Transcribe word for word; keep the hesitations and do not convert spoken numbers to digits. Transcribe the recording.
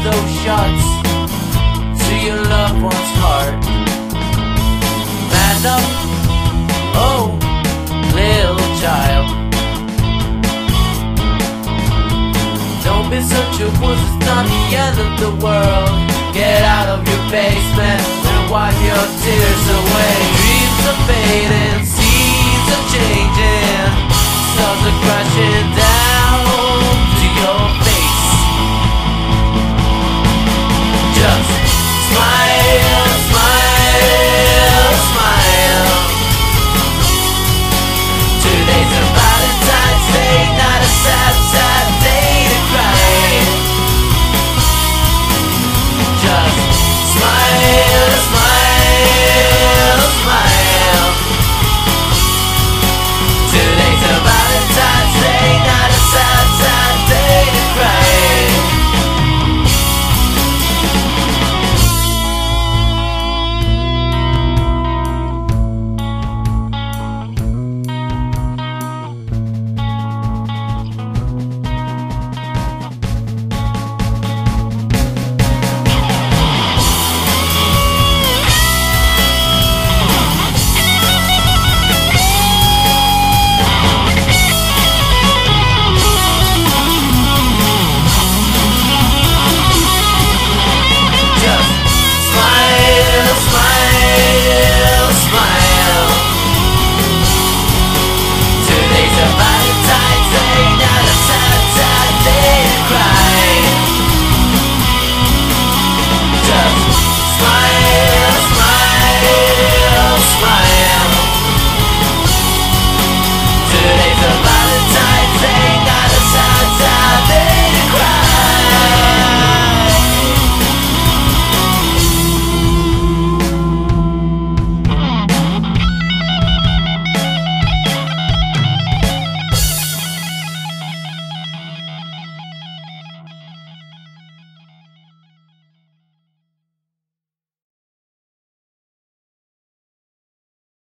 those shots to your loved one's heart. Man up, oh, little child. Don't be such a wuss, it's not the end of the world. Get out of your basement and wipe your tears away. Dreams are fading, seas are changing, stars are crashing down.